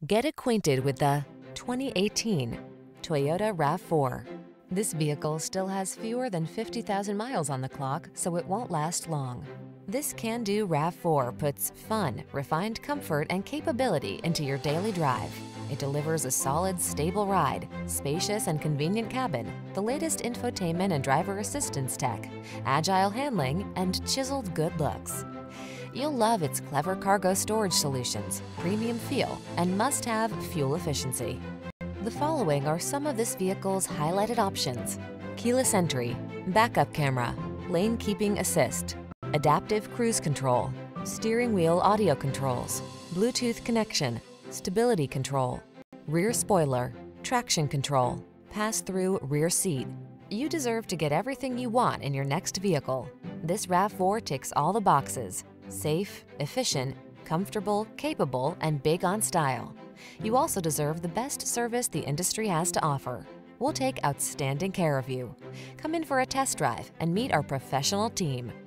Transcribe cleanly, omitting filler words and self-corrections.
Get acquainted with the 2018 Toyota RAV4. This vehicle still has fewer than 50,000 miles on the clock, so it won't last long. This can-do RAV4 puts fun, refined comfort, and capability into your daily drive. It delivers a solid, stable ride, spacious and convenient cabin, the latest infotainment and driver assistance tech, agile handling, and chiseled good looks. You'll love its clever cargo storage solutions, premium feel, and must-have fuel efficiency. The following are some of this vehicle's highlighted options: keyless entry, backup camera, lane keeping assist, adaptive cruise control, steering wheel audio controls, Bluetooth connection, stability control, rear spoiler, traction control, pass-through rear seat. You deserve to get everything you want in your next vehicle. This RAV4 ticks all the boxes: safe, efficient, comfortable, capable, and big on style. You also deserve the best service the industry has to offer. We'll take outstanding care of you. Come in for a test drive and meet our professional team.